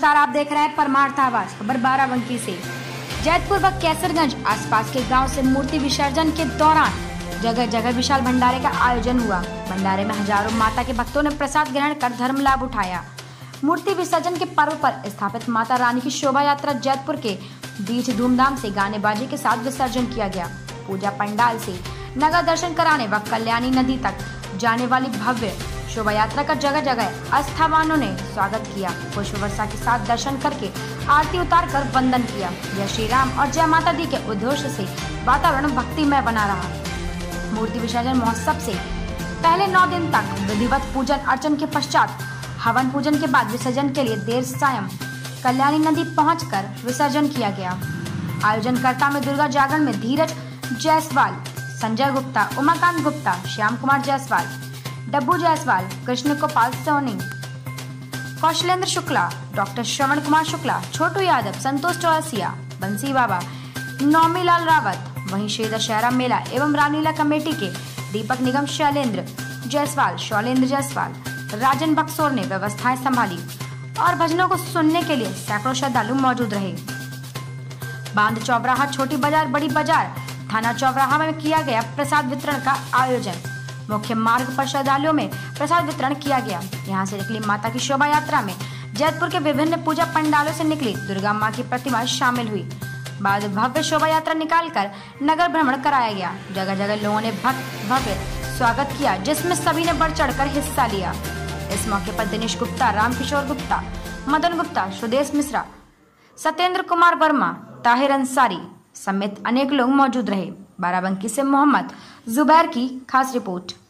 नमस्कार, आप देख रहे हैं परमार्थ आवाज। खबर बाराबंकी से। जैतपुर व कैसरगंज आसपास के गांव से मूर्ति विसर्जन के दौरान जगह जगह विशाल भंडारे का आयोजन हुआ। भंडारे में हजारों माता के भक्तों ने प्रसाद ग्रहण कर धर्म लाभ उठाया। मूर्ति विसर्जन के पर्व पर स्थापित माता रानी की शोभा यात्रा जैतपुर के बीच धूमधाम से गाने बाजे के साथ विसर्जन किया गया। पूजा पंडाल से नगर दर्शन कराने व कल्याणी नदी तक जाने वाली भव्य शोभा यात्रा का जगह जगह आस्थावानों ने स्वागत किया। पुष्प वर्षा के साथ दर्शन करके आरती उतार कर वंदन किया। जय श्री राम और जय माता दी के उद्घोष से वातावरण भक्तिमय बना रहा। मूर्ति विसर्जन महोत्सव से पहले 9 दिन तक विधिवत पूजन अर्चन के पश्चात हवन पूजन के बाद विसर्जन के लिए देर सायं कल्याणी नदी पहुंचकर विसर्जन किया गया। आयोजनकर्ता में दुर्गा जागरण में धीरज जायसवाल, संजय गुप्ता, उमाकांत गुप्ता, श्याम कुमार जायसवाल, डब्बू जायसवाल, कृष्ण गोपाल सोनी, कौशलेंद्र शुक्ला, डॉक्टर श्रवण कुमार शुक्ला, छोटू यादव, संतोष चौरसिया, बंसी बाबा, नौमी लाल रावत, वहीं श्री दशहरा मेला एवं रामलीला कमेटी के दीपक निगम शैलेंद्र जायसवाल, शौलेंद्र जायसवाल, राजन बक्सोर ने व्यवस्थाएं संभाली और भजनों को सुनने के लिए सैकड़ों श्रद्धालु मौजूद रहे। बांध चौराहा, छोटी बाजार, बड़ी बाजार, थाना चौराहा में किया गया प्रसाद वितरण का आयोजन। मुख्य मार्ग पर श्रद्धालुओं में प्रसाद वितरण किया गया। यहां से निकली माता की शोभा यात्रा में जैतपुर के विभिन्न पूजा पंडालों से निकली दुर्गा मां की प्रतिमा शामिल हुई। बाद भव्य शोभा यात्रा निकालकर नगर भ्रमण कराया गया। जगह जगह लोगों ने भव्य स्वागत किया, जिसमें सभी ने बढ़ चढ़कर हिस्सा लिया। इस मौके पर दिनेश गुप्ता, रामकिशोर गुप्ता, मदन गुप्ता, सुदेश मिश्रा, सत्येंद्र कुमार वर्मा, ताहिर अंसारी समेत अनेक लोग मौजूद रहे। बाराबंकी से मोहम्मद जुबैर की खास रिपोर्ट।